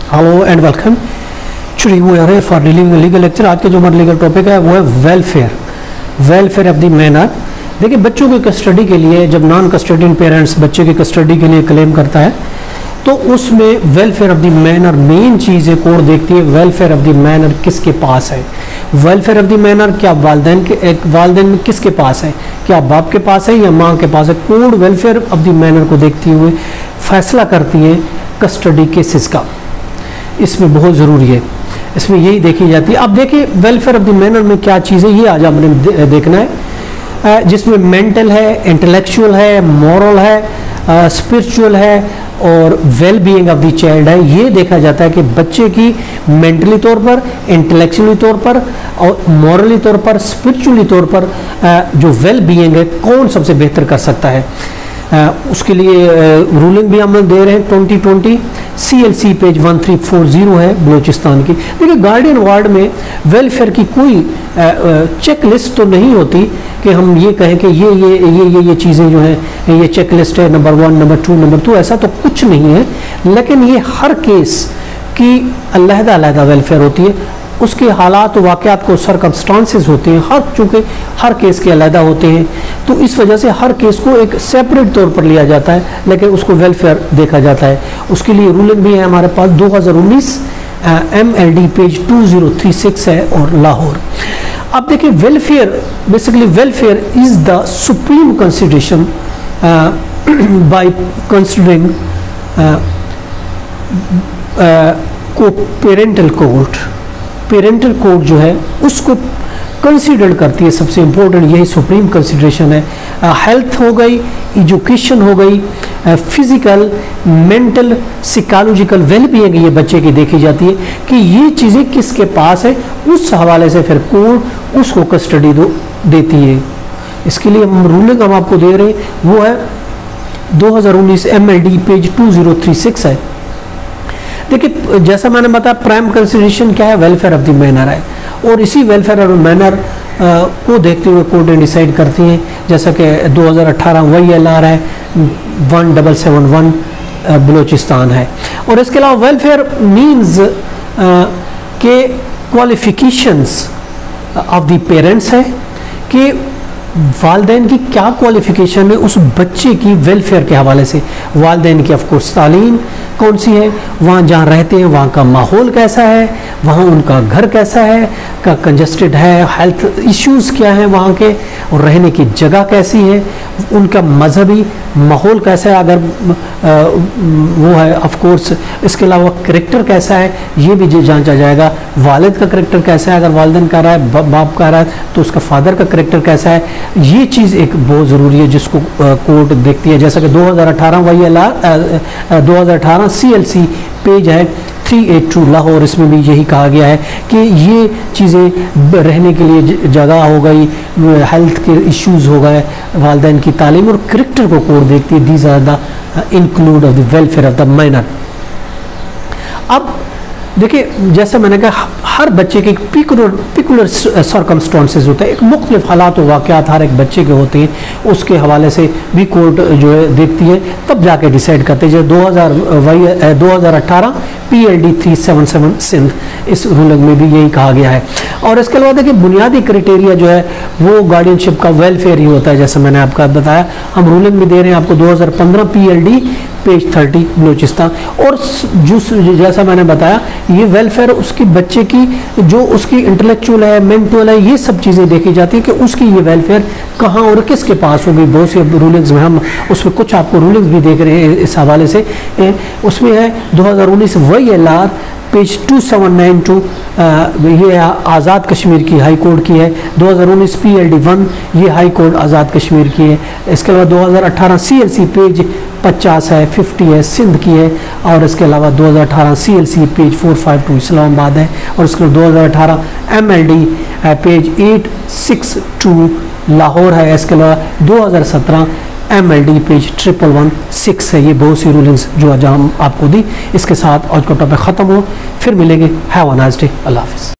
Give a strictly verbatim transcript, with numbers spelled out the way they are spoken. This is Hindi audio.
Hello and welcome. चुरी वो है फॉर डीलिंग लीगल लेक्चर। आज का जो हमारा लीगल टॉपिक है वो है welfare welfare of the minor. देखिए, बच्चों की कस्टडी के लिए जब नॉन कस्टडियन पेरेंट्स बच्चे की कस्टडी के लिए क्लेम करता है तो उसमें welfare of the minor main चीज़ है, कोर्ट देखती है वेलफेयर ऑफ द मैनर किसके पास है। वेलफेयर ऑफ द मैनर क्या वालदैन के एक वालदैन में किसके पास है, क्या बाप के पास है या माँ के पास है। Court welfare of the minor को देखते हुए फैसला करती है कस्टडी केसेस का। इसमें बहुत ज़रूरी है, इसमें यही देखी जाती है। अब देखिए वेलफेयर ऑफ द मैनर में क्या चीज़ें, ये आज आपने दे, देखना है, जिसमें मेंटल है, इंटेलेक्चुअल है, मॉरल है, स्पिरिचुअल है और well being of the child है। ये देखा जाता है कि बच्चे की मेंटली तौर पर, इंटेलेक्चुअली तौर पर और मॉरली तौर पर, स्पिरिचुअली तौर पर जो वेल बीइंग है कौन सबसे बेहतर कर सकता है। Uh, उसके लिए रूलिंग uh, भी हम दे रहे हैं twenty twenty C L C page one three four zero है बलूचिस्तान की। देखिए, गार्डियन वार्ड में वेलफेयर की कोई चेक uh, लिस्ट uh, तो नहीं होती कि हम ये कहें कि ये ये ये ये ये चीज़ें जो हैं ये चेक लिस्ट है, number one, number two, number two, ऐसा तो कुछ नहीं है। लेकिन ये हर केस की अलहदा अलहदा वेलफेयर होती है, उसके हालात वाक़यात को सरकमस्टांसेस होते हैं, हर चूँकि हर केस के अलहदा होते हैं तो इस वजह से हर केस को एक सेपरेट तौर पर लिया जाता है, लेकिन उसको वेलफेयर देखा जाता है। उसके लिए रूलिंग भी है हमारे पास दो हज़ार उन्नीस M L D page two zero three six है और लाहौर। अब देखिए, welfare basically welfare is the supreme consideration by considering को पेरेंटल कोर्ट पेरेंटल कोर्ट जो है उसको कंसीडर करती है। सबसे इम्पोर्टेंट यही सुप्रीम कंसिडरेशन है। हेल्थ हो गई, एजुकेशन हो गई, फिजिकल, मेंटल, साइकोलॉजिकल वेलबीइंग ये बच्चे की देखी जाती है कि ये चीज़ें किसके पास है। उस हवाले से फिर कोर्ट उसको कस्टडी दो देती है। इसके लिए हम रूलिंग हम आपको दे रहे हैं वो है दो हज़ार उन्नीस M L D page two zero three six है। देखिए, जैसा मैंने बताया प्राइम कंसिडरेशन क्या है, वेलफेयर ऑफ द मैनर है और इसी वेलफेयर ऑफ द मैनर को देखते हुए कोर्ट डिसाइड करती हैं। जैसा कि दो हज़ार अठारह वही एल आर है one double seven one Balochistan है। और इसके अलावा वेलफेयर मीन्स के क्वालिफिकेशंस ऑफ द पेरेंट्स है कि वालदैन की क्या क्वालिफिकेशन है उस बच्चे की वेलफेयर के हवाले से। वालदैन की ऑफकोर्स तालीम कौन सी है, वहाँ जहाँ रहते हैं वहाँ का माहौल कैसा है, वहाँ उनका घर कैसा है, का कंजस्टेड है, हेल्थ इश्यूज़ क्या हैं वहाँ के, और रहने की जगह कैसी है, उनका मजहबी माहौल कैसा है अगर आ, वो है ऑफकोर्स। इसके अलावा करेक्टर कैसा है ये भी जांचा जाएगा। वालिद का करेक्टर कैसा है, अगर वालिदैन का रहा है, बाप का रहा है तो उसका फादर का करेक्टर कैसा है। ये चीज़ एक बहुत ज़रूरी है जिसको कोर्ट देखती है। जैसा कि दो हज़ार अठारह वही एल आर दो हज़ार अठारह सी एल सी पेज है थ्री एट टू लाहौर, इसमें भी यही कहा गया है कि ये चीज़ें रहने के लिए जगह हो गई, हेल्थ के इश्यूज़ हो गए, वालिदैन की तालीम और करेक्टर को कोर्ट देखती है। These are the include of the welfare of the minor. अब देखिए, जैसे मैंने कहा हर बच्चे के एक पिकुलर पिकुलर सर्कमस्टांसेस होते हैं, एक मुख्तलिफ हालात व वाक़यात हर एक बच्चे के होते हैं, उसके हवाले से भी कोर्ट जो है देखती है, तब जाके डिसाइड करते हैं। जो दो हज़ार वही दो हज़ार अठारह P L D three seven seven Sindh, इस रूलिंग में भी यही कहा गया है। और इसके अलावा देखिए, बुनियादी क्राइटेरिया जो है वो गार्डियनशिप का वेलफेयर ही होता है। जैसे मैंने आपका बताया, हम रूलिंग में दे रहे हैं आपको दो हज़ार पंद्रह P L D page thirty Balochistan. और जो जैसा मैंने बताया ये वेलफेयर उसकी बच्चे की जो उसकी इंटेलेक्चुअल है, मेंटल है, ये सब चीज़ें देखी जाती है कि उसकी ये वेलफेयर कहाँ और किसके पास होगी। बहुत सी रूलिंग्स में हम उसमें कुछ आपको रूलिंग्स भी देख रहे हैं इस हवाले से। उसमें है दो हज़ार उन्नीस वही L R page two seven nine two, ये आज़ाद कश्मीर की हाई कोर्ट की है। दो हज़ार उन्नीस पी एल डी वन ये हाई कोर्ट आज़ाद कश्मीर की है। इसके अलावा दो हज़ार अठारह सी एल सी पेज पचास है, फिफ्टी है, सिंध की है। और इसके अलावा दो हज़ार अठारह C L C page four five two Islamabad है। और इसके अलावा दो हज़ार अठारह M L D page eight six two Lahore है। इसके अलावा दो हज़ार सत्रह M L D page triple one six है। ये बहुत सी रूलिंग्स जो आज हम आपको दी। इसके साथ आज का टॉपिक ख़त्म हो, फिर मिलेंगे। Have a nice day. अल्लाह हाफ़िज़।